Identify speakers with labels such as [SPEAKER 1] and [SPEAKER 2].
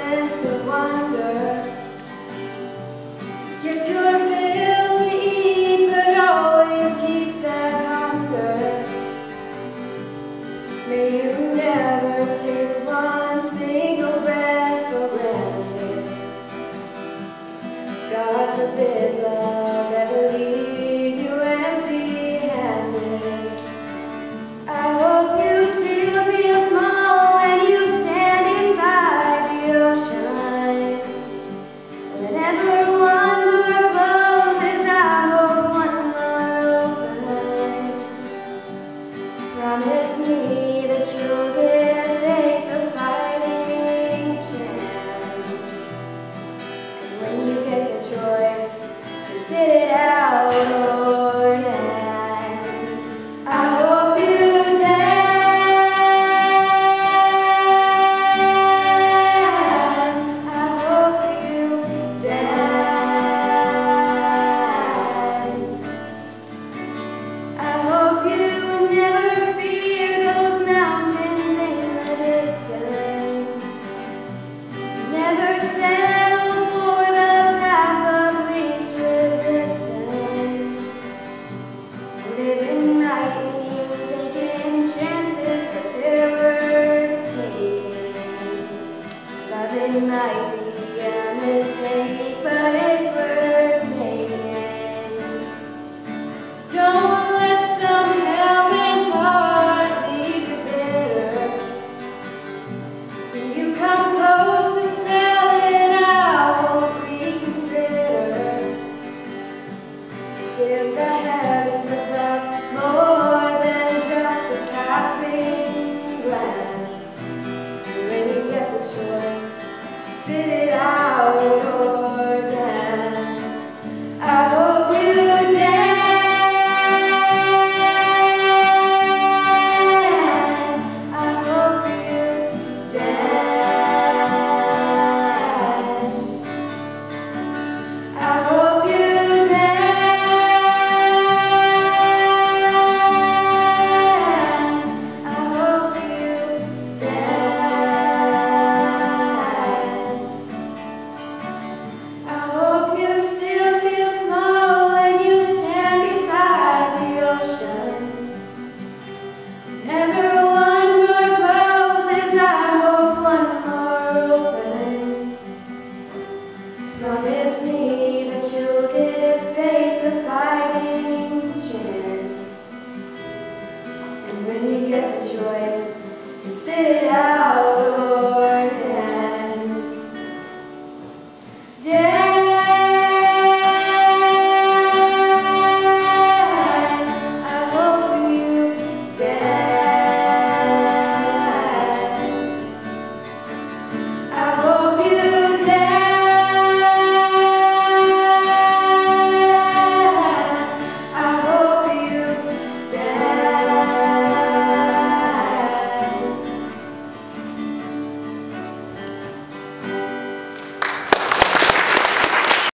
[SPEAKER 1] sense of wonder. Get your fill to eat, but always keep that hunger. May you never take one single breath for granted. God forbid love ever leave you empty-handed. I hope you still feel small when you stand beside the ocean. Whenever one door closes, I hope one more opens. Promise me that you'll give faith a fighting chance. And when you get the choice to sit it out or dance, I hope you dance. I hope you dance. I hope you never fear those mountains in the distance. Never settle for the path of least resistance. Living might mean taking chances, but they're worth taking. Loving might be a mistake, but it's worth making. Don't let some helmet heart leave you bitter. When you come close to selling out, reconsider. Give the heavens a thought more than just a passing glance. And when you get the choice to sit it out or dance, I hope you dance. I hope you dance. I hope you dance. I hope you dance. I hope you still feel small when you stand beside the ocean. Whenever one door closes, I hope one more opens. Promise me that you'll give faith a fighting chance. And when you get the choice to sit it out or dance, dance.